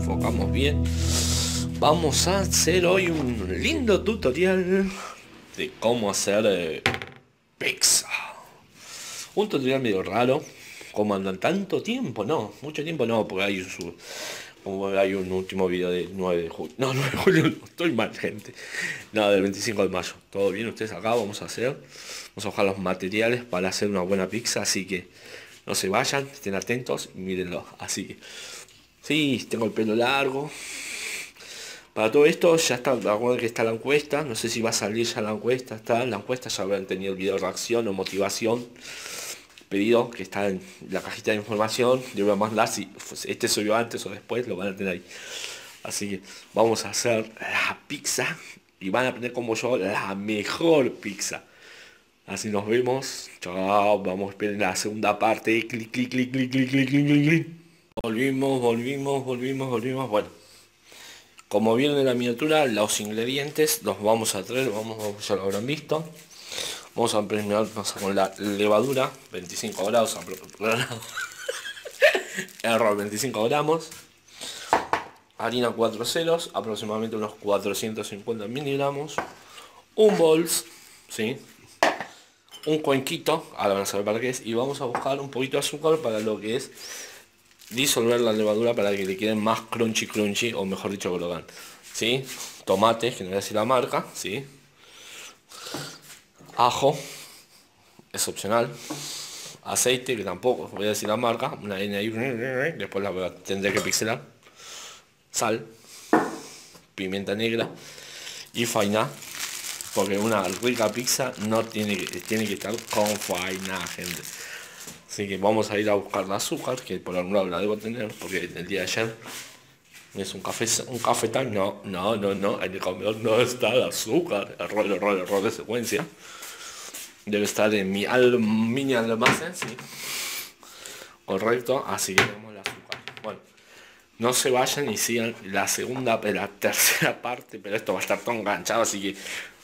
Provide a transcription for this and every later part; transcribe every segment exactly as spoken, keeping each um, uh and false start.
enfocamos bien. Vamos a hacer hoy un lindo tutorial de cómo hacer eh, pizza. Un tutorial medio raro. Como andan tanto tiempo, no, mucho tiempo no, porque hay un, como hay un último video de nueve de julio. No, nueve de julio no, estoy mal, gente. No, del veinticinco de mayo. Todo bien, ustedes acá vamos a hacer. Vamos a buscar los materiales para hacer una buena pizza, así que no se vayan, estén atentos y mírenlo. Así que, sí, tengo el pelo largo. Para todo esto ya está, recuerden que está la encuesta, no sé si va a salir ya la encuesta, está la encuesta, ya habrán tenido el video de reacción o motivación pedido, que está en la cajita de información, yo voy a mandar si este subió antes o después, lo van a tener ahí. Así que vamos a hacer la pizza y van a aprender como yo la mejor pizza. Así nos vemos, chao, vamos a esperar la segunda parte, clic, clic, clic, clic, clic, clic, clic, clic, clic. Volvimos, volvimos, volvimos, volvimos, bueno. Como vieron en la miniatura, los ingredientes los vamos a traer, vamos, ya lo habrán visto. Vamos a empezar con la levadura, veinticinco grados, error, veinticinco gramos. Harina cuatro ceros, aproximadamente unos cuatrocientos cincuenta miligramos. Un bols, ¿sí? Un cuenquito, ahora van a saber para qué es. Y vamos a buscar un poquito de azúcar para lo que es disolver la levadura para que le queden más crunchy crunchy, o mejor dicho crocante, ¿sí? Tomate, que no voy a decir la marca, ¿sí? Ajo, es opcional. Aceite, que tampoco voy a decir la marca, una N ahí, después la tendré que pixelar. Sal, pimienta negra y faina, porque una rica pizza no tiene que, tiene que estar con faina, gente. Así que vamos a ir a buscar el azúcar, que por algún lado la debo tener, porque el día de ayer es un café, un cafetal, no, no, no, no, en el comedor no está el azúcar, error, error, error de secuencia. Debe estar en mi al, mini almacén, sí. Correcto, así que tenemos el azúcar. Bueno, no se vayan y sigan la segunda, la tercera parte, pero esto va a estar todo enganchado, así que...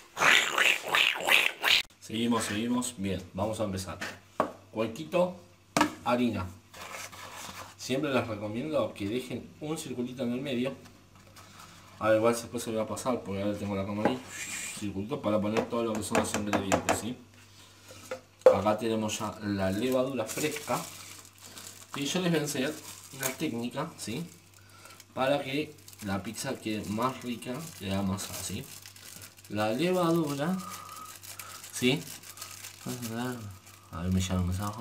Seguimos, seguimos, bien, vamos a empezar. Cuenquito, harina. Siempre les recomiendo que dejen un circulito en el medio. A ver, igual después se lo voy a pasar, porque ahora tengo la cámara ahí. Circulito para poner todo lo que son los ingredientes, ¿sí? Acá tenemos ya la levadura fresca. Y yo les voy a enseñar una técnica, ¿sí? Para que la pizza quede más rica que la masa, ¿sí? La levadura, ¿sí? A ver, me llama un mensaje.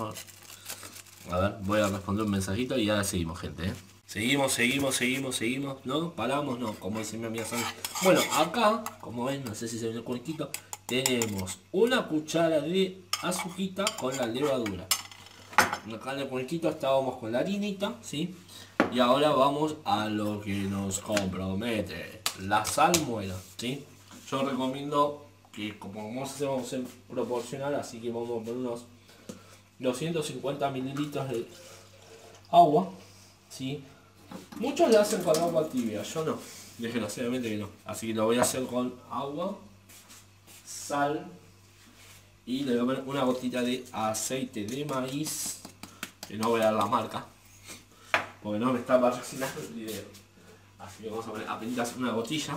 A ver, voy a responder un mensajito y ahora seguimos, gente, ¿eh? Seguimos, seguimos, seguimos, seguimos. No, paramos, no, como dice mi amiga Sandra. Bueno, acá, como ven, no sé si se ve el cuenquito, tenemos una cuchara de azuquita con la levadura. Acá en el cuenquito estábamos con la harinita, ¿sí? Y ahora vamos a lo que nos compromete, la salmuera, ¿sí? Yo recomiendo que, como vamos a hacer, vamos a hacer proporcional, así que vamos a poner unos doscientos cincuenta mililitros de agua, ¿sí? Muchos lo hacen con agua tibia, yo no, desgraciadamente que no. Así que lo voy a hacer con agua, sal y le voy a poner una gotita de aceite de maíz, que no voy a dar la marca, porque no me está patrocinando el video. Así que vamos a poner apenas una gotilla,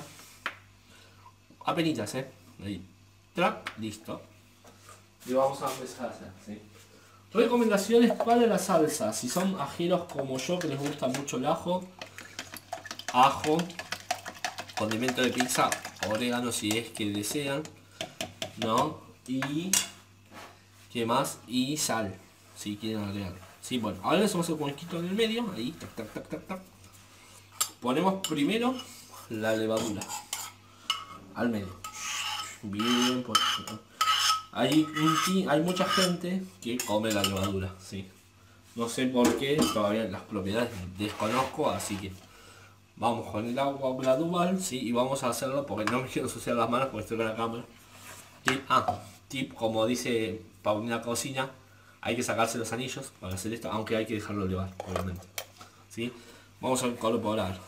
apenitas, eh, ahí, track, listo. Y vamos a empezar a hacer, ¿sí? Recomendaciones para la salsa. Si son ajeros como yo, que les gusta mucho el ajo, ajo, condimento de pizza, orégano si es que desean, ¿no? Y ¿qué más? Y sal, si quieren agregar. Sí, bueno, ahora les vamos a hacer un cuenquito en el medio, ahí, tac, tac, tac, tac, tac. Ponemos primero la levadura al medio. Bien, pues. Hay, hay mucha gente que come la levadura, sí. No sé por qué, todavía las propiedades desconozco, así que vamos con el agua gradual, sí, y vamos a hacerlo porque no me quiero ensuciar las manos porque estoy con la cámara. Tip, ah, tip, como dice Paulina Cocina, hay que sacarse los anillos para hacer esto, aunque hay que dejarlo elevar, obviamente. ¿Sí? Vamos a incorporar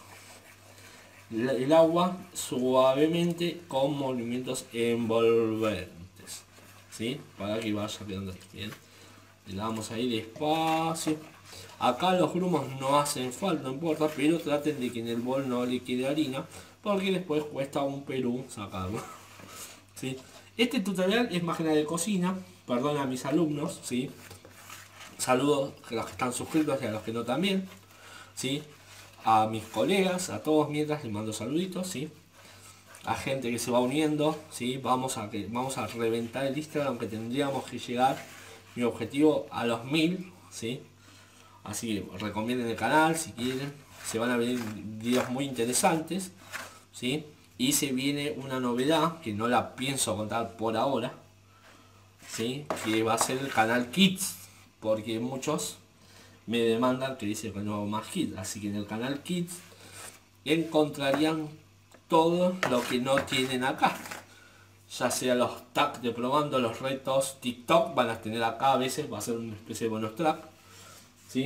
el agua suavemente con movimientos envolventes. ¿Sí? Para que vaya quedando bien. Le damos ahí despacio. Acá los grumos no hacen falta, no importa, pero traten de que en el bol no le quede harina, porque después cuesta un Perú sacarlo. ¿Sí? Este tutorial es más que nada de cocina, perdón a mis alumnos, ¿sí? Saludos a los que están suscritos y a los que no también, ¿sí? A mis colegas, a todos mientras les mando saluditos, ¿sí? A gente que se va uniendo, ¿sí? Vamos a, que, vamos a reventar el Instagram, aunque tendríamos que llegar, mi objetivo, a los mil, ¿sí? Así que recomienden el canal si quieren, se van a venir videos muy interesantes, ¿sí? Y se viene una novedad que no la pienso contar por ahora, ¿sí? Que va a ser el canal Kids, porque muchos me demandan que dice que no hago más Kids, así que en el canal Kids encontrarían todo lo que no tienen acá, ya sea los tags de probando, los retos TikTok van a tener acá, a veces va a ser una especie de bonus track, ¿sí?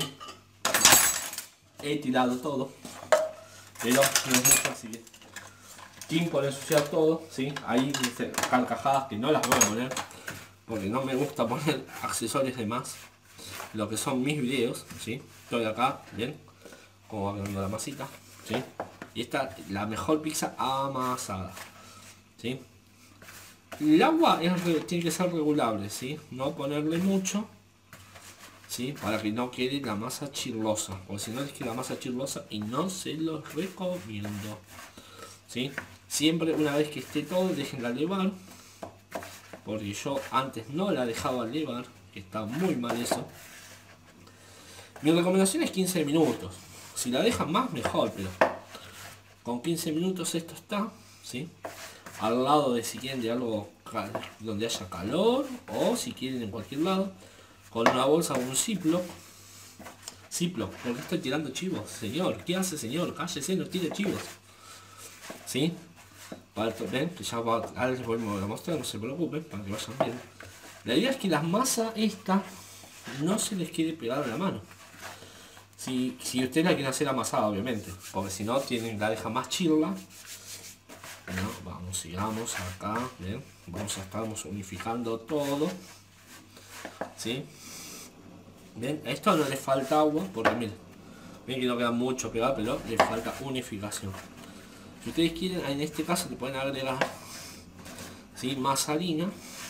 He tirado todo, pero no es mucho, así que Tim por ensuciar todo, ¿sí? Ahí dice carcajadas que no las voy a poner, porque no me gusta poner accesorios de más, lo que son mis videos, ¿sí? Estoy acá, bien, como va quedando la masita, ¿sí? Y esta la mejor pizza amasada, ¿sí? El agua es, tiene que ser regulable, ¿sí? No ponerle mucho, ¿sí? Para que no quede la masa chirlosa, porque si no les queda la masa chirlosa y no se los recomiendo, ¿sí? Siempre una vez que esté todo, déjenla levar, porque yo antes no la dejaba levar, que está muy mal eso. Mi recomendación es quince minutos, si la dejan más mejor, pero con quince minutos esto está, ¿sí? Al lado de si quieren de algo donde haya calor, o si quieren en cualquier lado, con una bolsa o un Ziploc. Ziploc, porque estoy tirando chivos, señor, ¿qué hace, señor? Cállese, no tire chivos, ¿sí? Para esto, ven, que ya va, ahora les voy a mostrar, no se preocupen, para que vayan bien. La idea es que la masa esta no se les quede pegada a la mano. Si, si ustedes la quieren hacer amasada, obviamente, porque si no, tienen la deja más chirla. Bueno, vamos, sigamos acá, bien, vamos a estar unificando todo, ¿sí? Bien, a esto no le falta agua, porque miren, ven que no queda mucho pegado, pero le falta unificación. Si ustedes quieren, en este caso le pueden agregar, ¿sí? Más harina.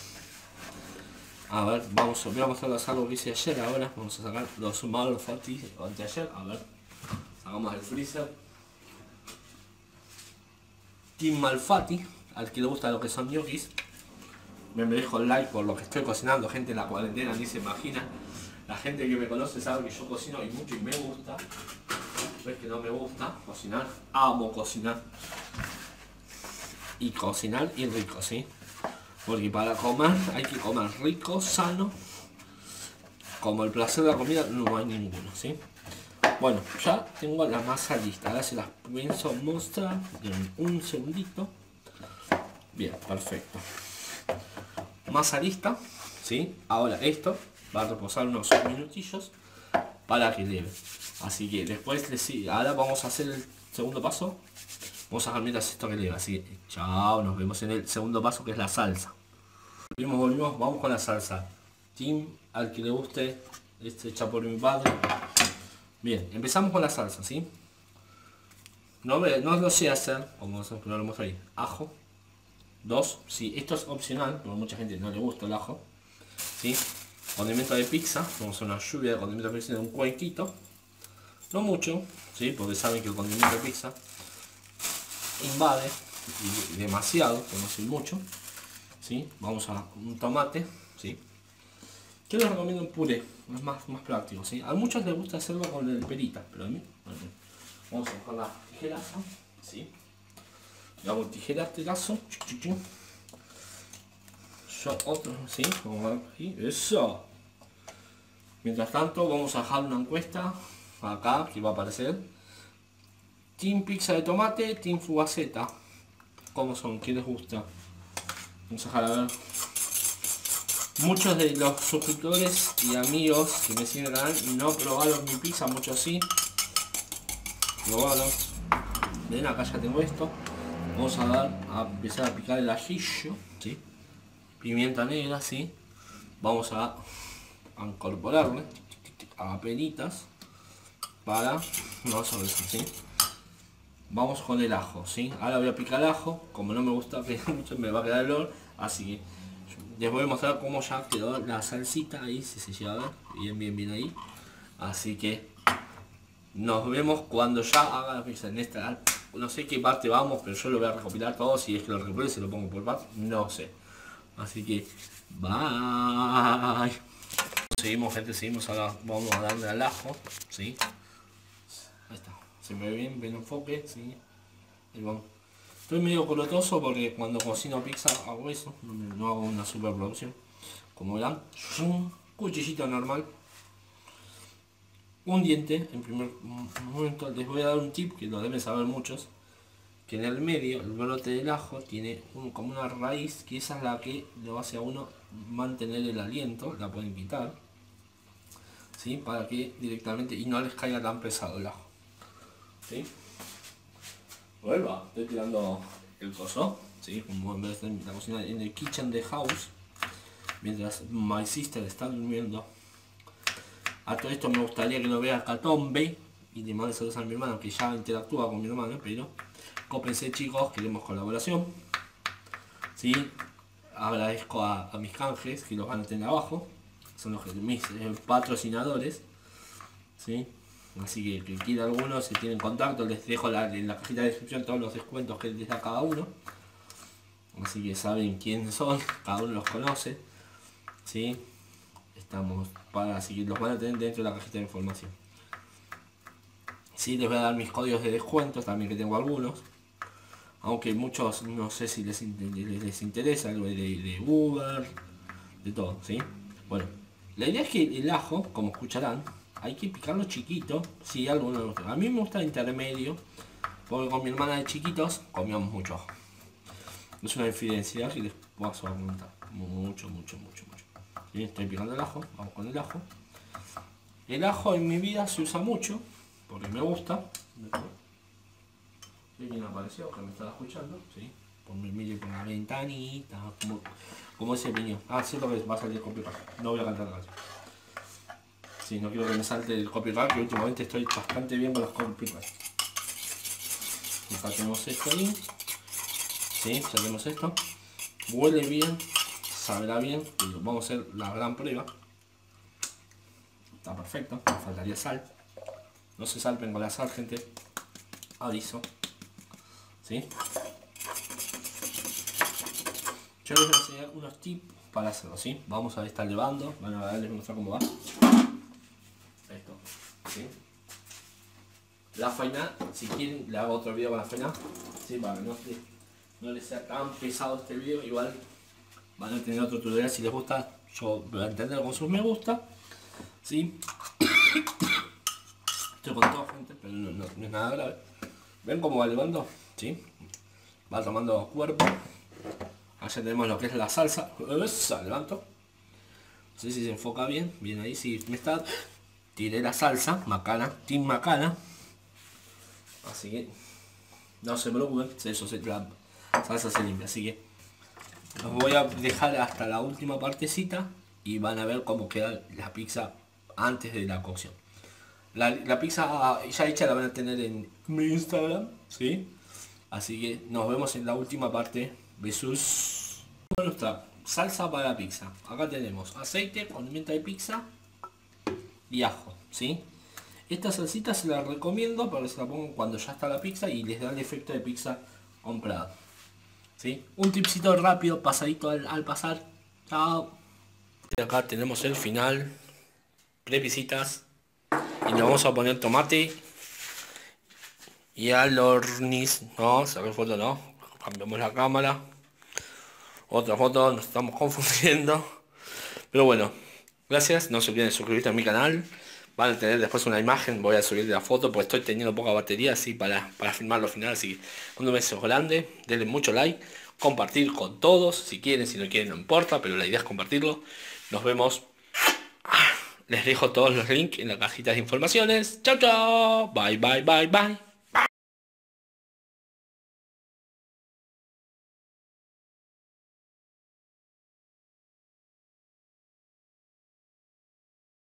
A ver, vamos, voy a mostrarles algo que hice ayer. Ahora vamos a sacar los Malfatti de ayer. A ver, sacamos el freezer. Team Malfatti, al que le gusta lo que son ñoquis, me dejo el like por lo que estoy cocinando. Gente en la cuarentena ni se imagina. La gente que me conoce sabe que yo cocino y mucho y me gusta. No es que no me gusta cocinar, amo cocinar. Y cocinar y rico, ¿sí? Porque para comer hay que comer rico, sano. Como el placer de la comida no hay ninguno, ¿sí? Bueno, ya tengo la masa lista. Ahora se las pienso mostrar en un segundito. Bien, perfecto. Masa lista, ¿sí? Ahora esto va a reposar unos minutillos para que leve. Así que después, sí, ahora vamos a hacer el segundo paso. Vamos a dejar mientras esto que leve. Así que chao, nos vemos en el segundo paso, que es la salsa. Volvimos, volvimos, vamos con la salsa. Team, al que le guste, este hecha por mi padre. Bien, empezamos con la salsa, ¿sí? No, ve, no lo sé hacer, como no lo muestro ahí. Ajo. Dos, sí, esto es opcional, porque a mucha gente no le gusta el ajo. ¿Sí? Condimento de pizza, vamos a una lluvia de condimento de pizza de un cuenquito. No mucho, ¿sí? Porque saben que el condimento de pizza invade y demasiado, no soy mucho. ¿Sí? Vamos a un tomate, ¿sí? Yo les recomiendo un puré, es más, más práctico, ¿sí? A muchos les gusta hacerlo con el perita, pero a mí, bueno, vamos a buscar la tijeraza, ¿sí? Le hago tijerazo, yo otro, ¿sí? Vamos a ver aquí, eso. Mientras tanto vamos a dejar una encuesta acá que va a aparecer. Team pizza de tomate, Team fugaceta. ¿Cómo son? ¿Qué les gusta? Vamos a dejar a ver. Muchos de los suscriptores y amigos que me siguen en el canal no probaron mi pizza, muchos sí. Probaron. Ven, acá ya tengo esto. Vamos a dar a empezar a picar el ajillo, ¿sí? Pimienta negra, ¿sí? Vamos a, a incorporarle a penitas. para no sobre eso, ¿sí? Vamos con el ajo, ¿sí? Ahora voy a picar ajo, como no me gusta que mucho me va a quedar el olor, así que les voy a mostrar cómo ya quedó la salsita ahí, si se llega a ver, bien, bien, bien ahí. Así que nos vemos cuando ya haga la pizza en esta, no sé qué parte vamos, pero yo lo voy a recopilar todo, si es que lo recopilo se lo pongo por parte, no sé. Así que, bye. Seguimos, gente, seguimos, ahora vamos a darle al ajo, ¿sí? Ahí está, se me ve bien, bien enfoque, ¿sí? Ahí vamos. Estoy medio colotoso porque cuando cocino pizza hago eso, no, me, no hago una superproducción. Como verán, un cuchillito normal. Un diente, en primer momento les voy a dar un tip que lo deben saber muchos. Que en el medio, el brote del ajo tiene un, como una raíz, que esa es la que le hace a uno mantener el aliento, la pueden quitar. ¿Sí? Para que directamente, y no les caiga tan pesado el ajo. ¿Sí? Vuelva, estoy tirando el coso, ¿sí? Como en vez de la cocina en el kitchen de house, mientras my sister está durmiendo. A todo esto me gustaría que lo vea Catombe, y le mando saludos a mi hermano que ya interactúa con mi hermano, pero cópense, chicos, queremos colaboración, ¿sí? Agradezco a, a mis canjes que los van a tener abajo, son los mis eh, patrocinadores, ¿sí? Así que que quiera alguno, si tienen contacto, les dejo la, en la cajita de descripción todos los descuentos que les da cada uno. Así que saben quiénes son, cada uno los conoce, ¿sí? Estamos para, así que los van a tener dentro de la cajita de información. Sí, les voy a dar mis códigos de descuento, también que tengo algunos. Aunque muchos no sé si les, les, les interesa, algo de, de Uber, de todo, ¿sí? Bueno, la idea es que el ajo, como escucharán, hay que picarlo chiquito, si alguno no gusta. A mí me gusta el intermedio, porque con mi hermana de chiquitos comíamos mucho ajo. Es una infidencia que les paso a contar. Mucho, mucho, mucho, mucho. ¿Sí? Estoy picando el ajo, vamos con el ajo. El ajo en mi vida se usa mucho, porque me gusta. ¿Sí? ¿Quién apareció? Que me estaba escuchando, ¿sí? Por mi medio por la ventanita, como, como ese niño. Ah, cierto que va a salir el copyright. No voy a cantar la canción. Sí, no quiero que me salte el copyright, que últimamente estoy bastante bien con los copyrights. Acá tenemos esto ahí. Sí, ya tenemos esto. Huele bien, sabrá bien. Y vamos a hacer la gran prueba. Está perfecto, me faltaría sal. No se salpen con la sal, gente. Aviso. ¿Sí? Yo les voy a enseñar unos tips para hacerlo, ¿sí? Vamos a estar levando. Van a ver, les voy a mostrar cómo va. Esto, ¿sí? La faina, si quieren, le hago otro video con la faina, ¿sí? Para que no, no les sea tan pesado este video. Igual van a tener otro tutorial si les gusta. Yo voy a entender con sus me gusta, ¿sí? Estoy con todo, gente, pero no, no, no es nada grave. ¿Ven cómo va elevando? ¿Sí? Va tomando cuerpo. Allá tenemos lo que es la salsa. Esa, levanto. No sé si se enfoca bien. Bien ahí, sí. Me está... Tiré la salsa, macana, team macana. Así que no se preocupen, eso se, la salsa se limpia. Así que los voy a dejar hasta la última partecita y van a ver cómo queda la pizza antes de la cocción. La, la pizza ya hecha la van a tener en mi Instagram, ¿sí? Así que nos vemos en la última parte. Besos. Nuestra salsa para la pizza. Acá tenemos aceite, condimento de pizza y ajo, ¿sí? Esta salsita se la recomiendo para que se la pongan cuando ya está la pizza y les da el efecto de pizza comprada, ¿sí? Un tipcito rápido, pasadito al, al pasar. Chao. Acá tenemos el final. Prepisitas. Y le vamos a poner tomate. Y al hornis. No, sacar foto no. Cambiamos la cámara. Otra foto, nos estamos confundiendo. Pero bueno, gracias. No se olviden de suscribirse a mi canal. Van a tener después una imagen. Voy a subir la foto porque estoy teniendo poca batería así para, para filmar lo final. Así que un beso grande. Denle mucho like. Compartir con todos. Si quieren, si no quieren, no importa. Pero la idea es compartirlo. Nos vemos. Les dejo todos los links en la cajita de informaciones. Chao, chao. Bye, bye, bye, bye.